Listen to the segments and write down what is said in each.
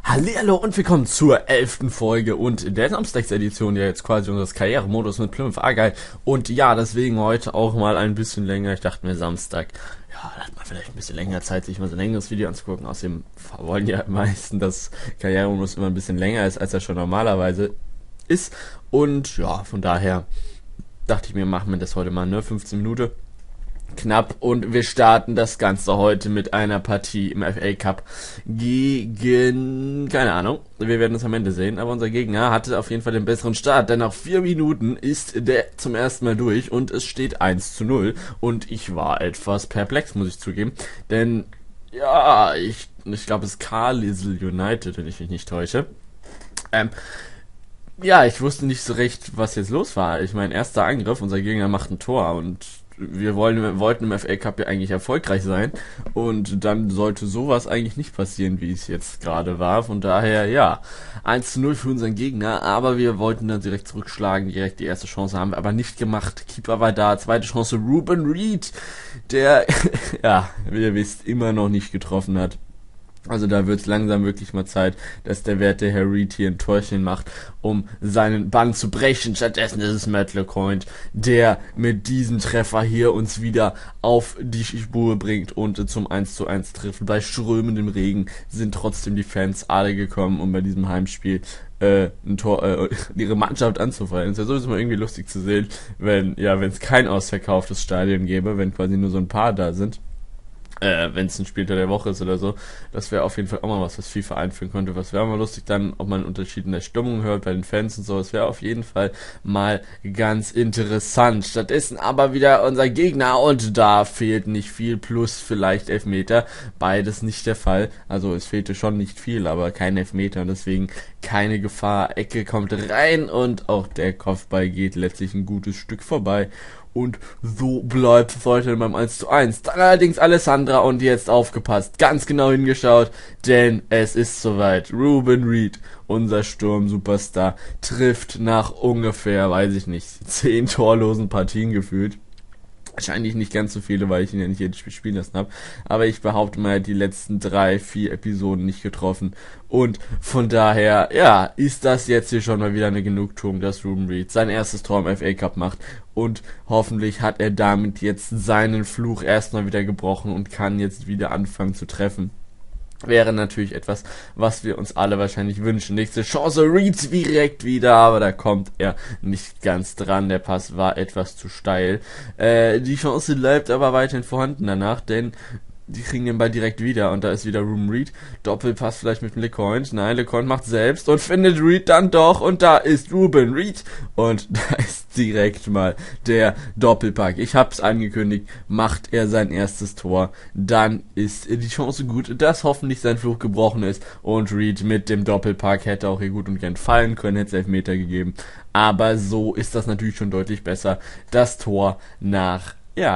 Hallihallo und willkommen zur 11. Folge und der Samstagsedition, ja jetzt quasi unseres Karrieremodus mit Plymouth Argyle. Und ja, deswegen heute auch mal ein bisschen länger. Ich dachte mir Samstag, ja, da hat man vielleicht ein bisschen länger Zeit, sich mal so ein längeres Video anzugucken. Außerdem wollen ja meisten, dass Karrieremodus immer ein bisschen länger ist, als er schon normalerweise ist. Und ja, von daher dachte ich mir, machen wir das heute mal, 15 Minuten. Knapp, und wir starten das Ganze heute mit einer Partie im FA Cup gegen, keine Ahnung, wir werden es am Ende sehen, aber unser Gegner hatte auf jeden Fall den besseren Start, denn nach 4 Minuten ist der zum ersten Mal durch und es steht 1:0 und ich war etwas perplex, muss ich zugeben, denn ja, ich glaube es ist Carlisle United, wenn ich mich nicht täusche. Ja, ich wusste nicht so recht, was jetzt los war. Ich meine, erster Angriff, unser Gegner macht ein Tor und wir wollten im FA Cup ja eigentlich erfolgreich sein und dann sollte sowas eigentlich nicht passieren, wie es jetzt gerade war. Von daher, ja, 1:0 für unseren Gegner, aber wir wollten dann direkt zurückschlagen, direkt die erste Chance haben wir aber nicht gemacht. Keeper war da, zweite Chance Ruben Reed, der, ja, wie ihr wisst, immer noch nicht getroffen hat. Also da wird es langsam wirklich mal Zeit, dass der werte Herr Reed hier ein Torchen macht, um seinen Bann zu brechen. Stattdessen ist es Matt LeCointe, der mit diesem Treffer hier uns wieder auf die Spur bringt und zum 1:1 trifft. Bei strömendem Regen sind trotzdem die Fans alle gekommen, um bei diesem Heimspiel ein Tor, ihre Mannschaft anzufeiern. Es ist ja sowieso mal irgendwie lustig zu sehen, wenn es kein ausverkauftes Stadion gäbe, wenn quasi nur so ein paar da sind. Wenn es ein Spieltag der Woche ist oder so, das wäre auf jeden Fall auch mal was FIFA einführen könnte. Was wäre mal lustig dann, ob man einen Unterschied in der Stimmung hört bei den Fans und so. Das wäre auf jeden Fall mal ganz interessant. Stattdessen aber wieder unser Gegner und da fehlt nicht viel, plus vielleicht Elfmeter. Beides nicht der Fall. Also es fehlte schon nicht viel, aber kein Elfmeter und deswegen keine Gefahr. Ecke kommt rein und auch der Kopfball geht letztlich ein gutes Stück vorbei. Und so bleibt es heute beim 1:1. Dann allerdings Alessandra und jetzt aufgepasst, ganz genau hingeschaut, denn es ist soweit. Ruben Reed, unser Sturm-Superstar, trifft nach ungefähr, weiß ich nicht, 10 torlosen Partien gefühlt. Wahrscheinlich nicht ganz so viele, weil ich ihn ja nicht jedes Spiel spielen lassen habe. Aber ich behaupte mal, die letzten 3-4 Episoden nicht getroffen. Und von daher, ja, ist das jetzt hier schon mal wieder eine Genugtuung, dass Ruben Reed sein erstes Tor im FA Cup macht. Und hoffentlich hat er damit jetzt seinen Fluch erstmal wieder gebrochen und kann jetzt wieder anfangen zu treffen. Wäre natürlich etwas, was wir uns alle wahrscheinlich wünschen. Nächste Chance, Reed direkt wieder, aber da kommt er nicht ganz dran. Der Pass war etwas zu steil. Die Chance bleibt aber weiterhin vorhanden danach, denn die kriegen den Ball direkt wieder und da ist wieder Ruben Reed. Doppelpass vielleicht mit LeCointe. Nein, LeCointe macht selbst und findet Reed dann doch und da ist Ruben Reed und da ist direkt mal der Doppelpack. Ich hab's angekündigt, macht er sein erstes Tor, dann ist die Chance gut, dass hoffentlich sein Fluch gebrochen ist und Reed mit dem Doppelpack hätte auch hier gut und gern fallen können, hätte es Elfmeter gegeben. Aber so ist das natürlich schon deutlich besser. Das Tor nach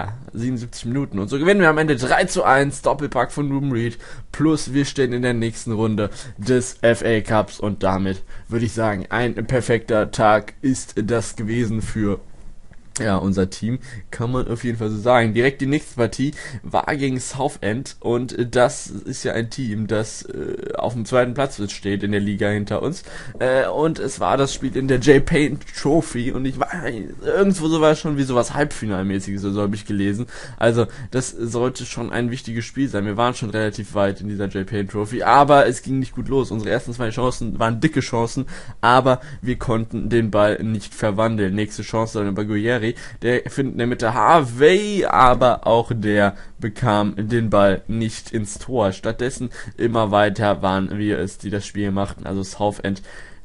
77 Minuten. Und so gewinnen wir am Ende 3:1, Doppelpack von Ruben Reed, plus wir stehen in der nächsten Runde des FA Cups und damit würde ich sagen, ein perfekter Tag ist das gewesen für unser Team, kann man auf jeden Fall so sagen. Direkt die nächste Partie war gegen Southend und das ist ja ein Team, das auf dem zweiten Platz steht in der Liga hinter uns und es war das Spiel in der J-Paint Trophy und ich war irgendwo sowas schon wie sowas Halbfinalmäßiges, so habe ich gelesen. Also das sollte schon ein wichtiges Spiel sein. Wir waren schon relativ weit in dieser J-Paint Trophy, aber es ging nicht gut los. Unsere ersten 2 Chancen waren dicke Chancen, aber wir konnten den Ball nicht verwandeln. Nächste Chance dann über Guerrieri. Der findet in der Mitte Harvey, aber auch der bekam den Ball nicht ins Tor. Stattdessen immer weiter waren wir es, die das Spiel machten. Also Southend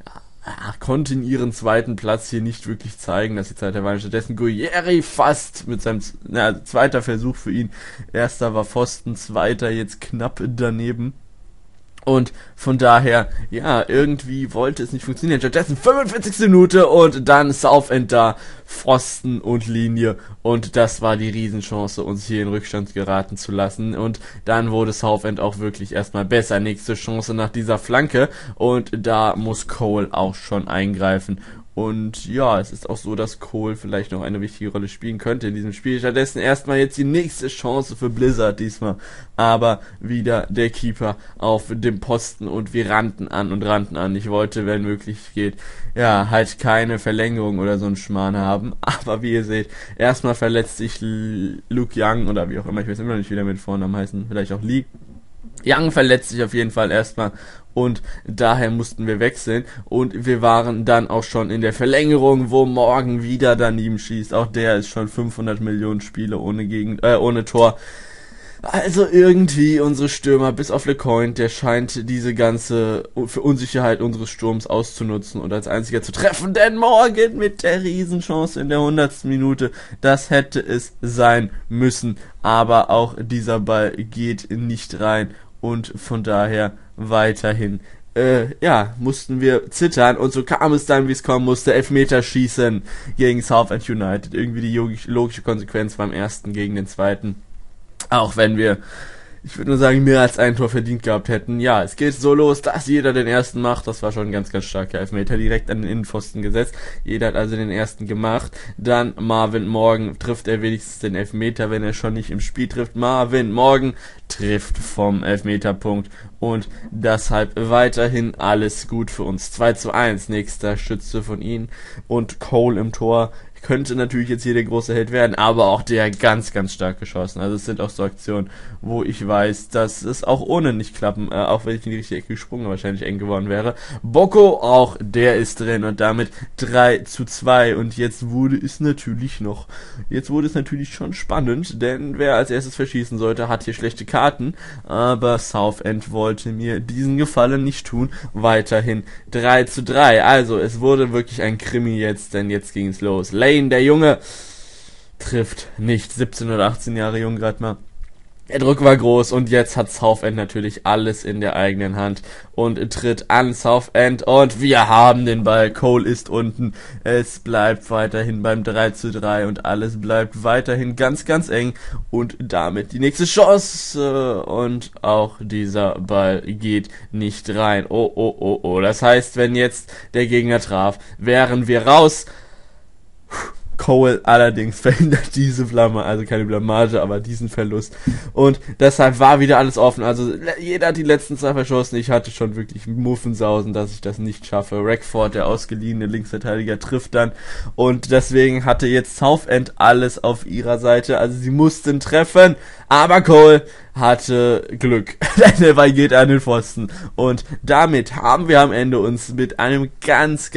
konnten ihren zweiten Platz hier nicht wirklich zeigen, dass sie Zeit waren. Stattdessen Guerrieri fast mit seinem zweiter Versuch für ihn. Erster war Pfosten, zweiter jetzt knapp daneben. Und von daher, irgendwie wollte es nicht funktionieren. Stattdessen 45. Minute und dann Southend da, Pfosten und Linie. Und das war die Riesenchance, uns hier in Rückstand geraten zu lassen. Und dann wurde Southend auch wirklich erstmal besser. Nächste Chance nach dieser Flanke. Und da muss Cole auch schon eingreifen. Und ja, es ist auch so, dass Cole vielleicht noch eine wichtige Rolle spielen könnte in diesem Spiel. Stattdessen erstmal jetzt die nächste Chance für Blizzard diesmal. Aber wieder der Keeper auf dem Posten und wir rannten an und rannten an. Ich wollte, wenn möglich geht, ja, halt keine Verlängerung oder so einen Schmarrn haben. Aber wie ihr seht, erstmal verletzt sich Luke Young oder wie auch immer, ich weiß immer noch nicht, wie der mit Vornamen heißen, vielleicht auch Lee. Young verletzt sich auf jeden Fall erstmal und daher mussten wir wechseln und wir waren dann auch schon in der Verlängerung, wo Morgan wieder daneben schießt. Auch der ist schon 500 Millionen Spiele ohne Tor. Also irgendwie unsere Stürmer, bis auf LeCointe, der scheint diese ganze Unsicherheit unseres Sturms auszunutzen und als einziger zu treffen, denn Morgan mit der Riesenchance in der 100. Minute, das hätte es sein müssen, aber auch dieser Ball geht nicht rein und von daher weiterhin mussten wir zittern und so kam es dann, wie es kommen musste, Elfmeter schießen gegen Southend United. Irgendwie die logische Konsequenz beim ersten gegen den zweiten. Auch wenn wir, ich würde nur sagen, mehr als ein Tor verdient gehabt hätten. Ja, es geht so los, dass jeder den ersten macht. Das war schon ein ganz, ganz starker Elfmeter, direkt an den Innenpfosten gesetzt. Jeder hat also den ersten gemacht. Dann Marvin Morgan trifft er wenigstens den Elfmeter, wenn er schon nicht im Spiel trifft. Marvin Morgan trifft vom Elfmeterpunkt und deshalb weiterhin alles gut für uns. 2:1, nächster Schütze von ihnen und Cole im Tor. Könnte natürlich jetzt hier der große Held werden, aber auch der ganz, ganz stark geschossen. Also es sind auch so Aktionen, wo ich weiß, dass es auch ohne nicht klappen, auch wenn ich in die richtige Ecke gesprungen wahrscheinlich eng geworden wäre. Bocco, auch der ist drin und damit 3:2 und jetzt wurde es natürlich schon spannend, denn wer als erstes verschießen sollte, hat hier schlechte Karten, aber Southend wollte mir diesen Gefallen nicht tun. Weiterhin 3:3, also es wurde wirklich ein Krimi jetzt, denn jetzt ging es los. Lane, der Junge, trifft nicht. 17 oder 18 Jahre jung gerade mal. Der Druck war groß und jetzt hat Southend natürlich alles in der eigenen Hand und tritt an Southend und wir haben den Ball. Cole ist unten. Es bleibt weiterhin beim 3:3 und alles bleibt weiterhin ganz, ganz eng und damit die nächste Chance und auch dieser Ball geht nicht rein. Oh. Das heißt, wenn jetzt der Gegner traf, wären wir raus. Cole allerdings verhindert diese Flamme, also keine Blamage, aber diesen Verlust. Und deshalb war wieder alles offen. Also jeder hat die letzten 2 verschossen. Ich hatte schon wirklich Muffensausen, dass ich das nicht schaffe. Rackford, der ausgeliehene Linksverteidiger, trifft dann. Und deswegen hatte jetzt Southend alles auf ihrer Seite. Also sie mussten treffen. Aber Cole hatte Glück, denn der Ball geht an den Pfosten. Und damit haben wir am Ende uns mit einem ganz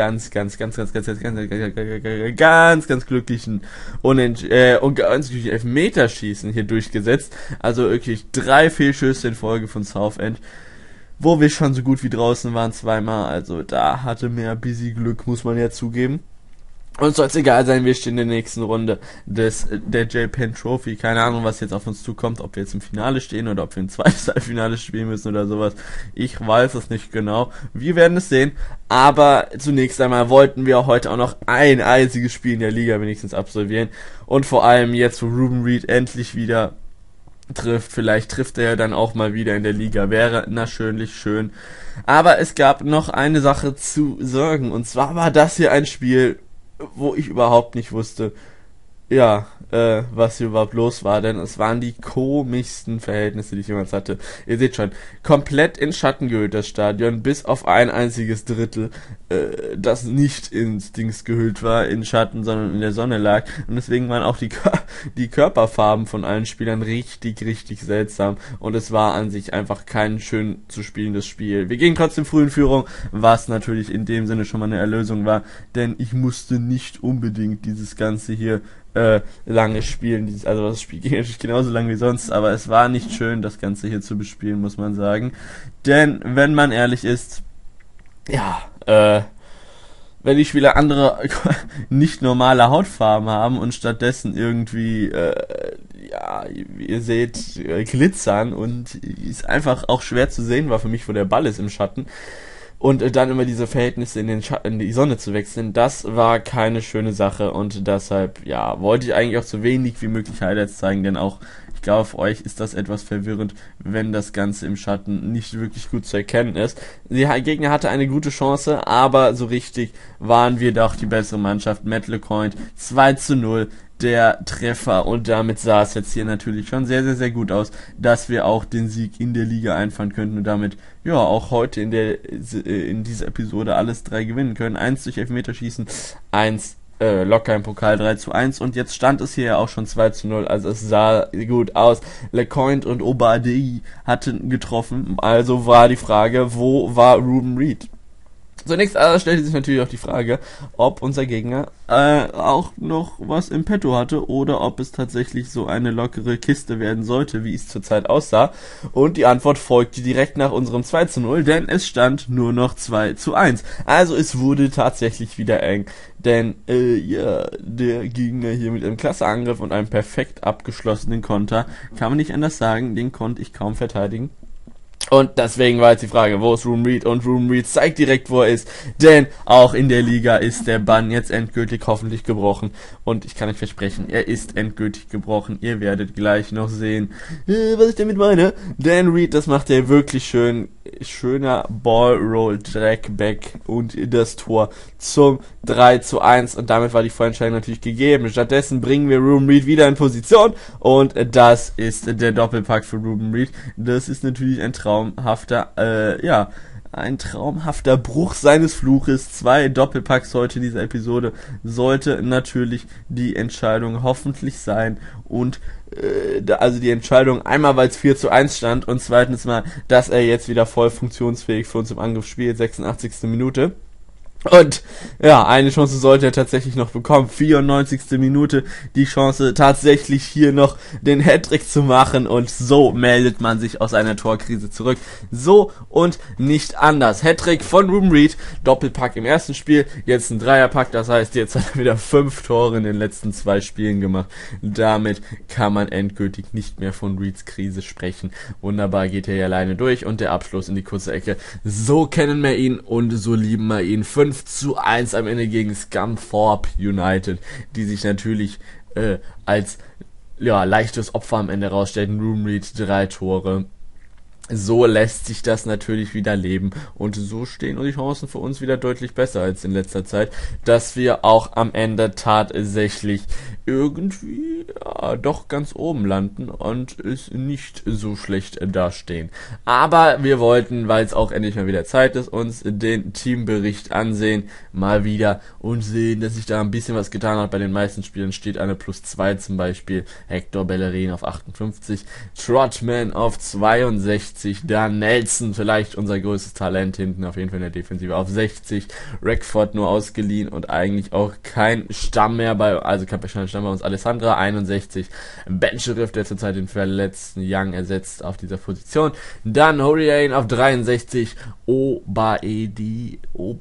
glücklichen und ganz glücklichen Elfmeterschießen hier durchgesetzt. Also wirklich 3 Fehlschüsse in Folge von Southend, wo wir schon so gut wie draußen waren zweimal. Also da hatte mehr busy Glück, muss man ja zugeben. Uns soll es egal sein, wir stehen in der nächsten Runde der J-Pen Trophy. Keine Ahnung, was jetzt auf uns zukommt, ob wir jetzt im Finale stehen oder ob wir ein zweites Halbfinale spielen müssen oder sowas. Ich weiß es nicht genau. Wir werden es sehen. Aber zunächst einmal wollten wir heute auch noch ein einziges Spiel in der Liga wenigstens absolvieren. Und vor allem jetzt, wo Ruben Reed endlich wieder trifft, vielleicht trifft er ja dann auch mal wieder in der Liga. Wäre natürlich schön. Aber es gab noch eine Sache zu sagen. Und zwar war das hier ein Spiel, wo ich überhaupt nicht wusste, was hier überhaupt los war, denn es waren die komischsten Verhältnisse, die ich jemals hatte. Ihr seht schon, komplett in Schatten gehüllt das Stadion, bis auf ein einziges Drittel, das nicht ins Dings gehüllt war, in Schatten, sondern in der Sonne lag. Und deswegen waren auch die Körperfarben von allen Spielern richtig seltsam. Und es war an sich einfach kein schön zu spielendes Spiel. Wir gingen trotzdem früh in Führung, was natürlich in dem Sinne schon mal eine Erlösung war, denn ich musste nicht unbedingt dieses Ganze hier lange spielen. Also das Spiel ging natürlich genauso lang wie sonst, aber es war nicht schön, das Ganze hier zu bespielen, muss man sagen. Denn, wenn man ehrlich ist, wenn die Spieler andere nicht normale Hautfarben haben und stattdessen irgendwie, wie ihr seht, glitzern und ist einfach auch schwer zu sehen war für mich, wo der Ball ist im Schatten. und dann immer diese Verhältnisse in die Sonne zu wechseln, das war keine schöne Sache und deshalb, ja, wollte ich eigentlich auch so wenig wie möglich Highlights zeigen, denn auch, ich glaube, für euch ist das etwas verwirrend, wenn das Ganze im Schatten nicht wirklich gut zu erkennen ist. Der Gegner hatte eine gute Chance, aber so richtig waren wir doch die bessere Mannschaft. Matt LeCointe 2:0. Der Treffer und damit sah es jetzt hier natürlich schon sehr, sehr, sehr gut aus, dass wir auch den Sieg in der Liga einfahren könnten und damit, ja, auch heute in dieser Episode alles 3 gewinnen können. 1 durch Elfmeterschießen, 1 locker im Pokal 3:1 und jetzt stand es hier ja auch schon 2:0, also es sah gut aus. LeCointe und Obadei hatten getroffen, also war die Frage, wo war Ruben Reed? Zunächst stellte sich natürlich auch die Frage, ob unser Gegner auch noch was im Petto hatte oder ob es tatsächlich so eine lockere Kiste werden sollte, wie es zurzeit aussah. Und die Antwort folgte direkt nach unserem 2:0, denn es stand nur noch 2:1. Also es wurde tatsächlich wieder eng, denn ja, der Gegner hier mit einem klasse Angriff und einem perfekt abgeschlossenen Konter, kann man nicht anders sagen, den konnte ich kaum verteidigen. Und deswegen war jetzt die Frage, wo ist Ruben Reed? Und Ruben Reed zeigt direkt, wo er ist. Denn auch in der Liga ist der Bann jetzt endgültig hoffentlich gebrochen. Und ich kann euch versprechen, er ist endgültig gebrochen. Ihr werdet gleich noch sehen, was ich damit meine. Dan Reed, das macht er wirklich schön. Schöner Ballroll, Trackback und das Tor zum 3:1. Und damit war die Vorentscheidung natürlich gegeben. Stattdessen bringen wir Ruben Reed wieder in Position. Und das ist der Doppelpack für Ruben Reed. Das ist natürlich ein ein traumhafter Bruch seines Fluches. 2 Doppelpacks heute in dieser Episode sollte natürlich die Entscheidung hoffentlich sein und also die Entscheidung einmal, weil es 4:1 stand und zweitens mal, dass er jetzt wieder voll funktionsfähig für uns im Angriff spielt, 86. Minute. Und ja, eine Chance sollte er tatsächlich noch bekommen. 94. Minute die Chance tatsächlich hier noch den Hattrick zu machen und so meldet man sich aus einer Torkrise zurück. So und nicht anders. Hattrick von Ruben Reed, Doppelpack im ersten Spiel, jetzt ein Dreierpack, das heißt jetzt hat er wieder 5 Tore in den letzten 2 Spielen gemacht. Damit kann man endgültig nicht mehr von Reeds Krise sprechen. Wunderbar geht er hier alleine durch und der Abschluss in die kurze Ecke. So kennen wir ihn und so lieben wir ihn. 5:1 am Ende gegen Scunthorpe United, die sich natürlich als leichtes Opfer am Ende rausstellten. Ruben Reed 3 Tore. So lässt sich das natürlich wieder leben und so stehen die Chancen für uns wieder deutlich besser als in letzter Zeit, dass wir auch am Ende tatsächlich irgendwie doch ganz oben landen und es nicht so schlecht dastehen. Aber wir wollten, weil es auch endlich mal wieder Zeit ist, uns den Teambericht ansehen, mal wieder und sehen, dass sich da ein bisschen was getan hat. Bei den meisten Spielern steht eine +2 zum Beispiel. Hector Bellerin auf 58, Trotman auf 62, dann Nelson, vielleicht unser größtes Talent hinten, auf jeden Fall in der Defensive, auf 60, Rackford nur ausgeliehen und eigentlich auch kein Stamm mehr kein Stamm bei uns, Alessandra 61, Ben Sheriff, der zurzeit den verletzten Young ersetzt auf dieser Position, dann Horiane auf 63, Obadi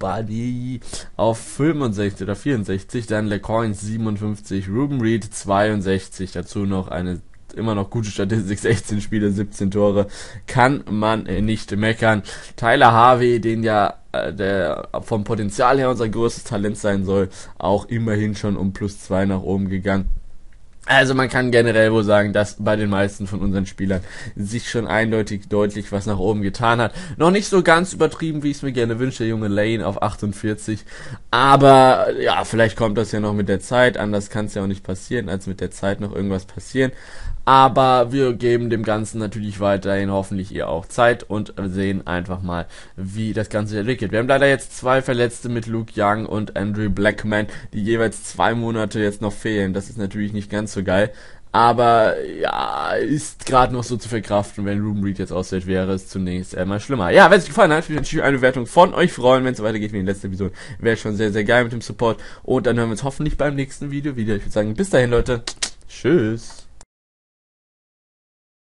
auf 65 oder 64, dann LeCointe 57, Ruben Reed 62, dazu noch eine immer noch gute Statistik, 16 Spiele, 17 Tore, kann man nicht meckern. Tyler Harvey, den der vom Potenzial her unser größtes Talent sein soll, auch immerhin schon um +2 nach oben gegangen. Also man kann generell wohl sagen, dass bei den meisten von unseren Spielern sich schon eindeutig deutlich was nach oben getan hat. Noch nicht so ganz übertrieben, wie ich es mir gerne wünsche, der junge Lane auf 48. Aber ja, vielleicht kommt das ja noch mit der Zeit. Anders kann es ja auch nicht passieren, als mit der Zeit noch irgendwas passieren. Aber wir geben dem Ganzen natürlich weiterhin hoffentlich ihr auch Zeit und sehen einfach mal, wie das Ganze entwickelt. Wir haben leider jetzt 2 Verletzte mit Luke Young und Andrew Blackman, die jeweils 2 Monate jetzt noch fehlen. Das ist natürlich nicht ganz so geil. Aber ja, ist gerade noch so zu verkraften. Wenn Ruben Reed jetzt ausfällt, wäre es zunächst einmal schlimmer. Ja, wenn es euch gefallen hat, würde ich natürlich eine Bewertung von euch freuen. Wenn es so weitergeht wie in der letzten Episode, wäre schon sehr, sehr geil mit dem Support. Und dann hören wir uns hoffentlich beim nächsten Video wieder. Ich würde sagen, bis dahin, Leute. Tschüss.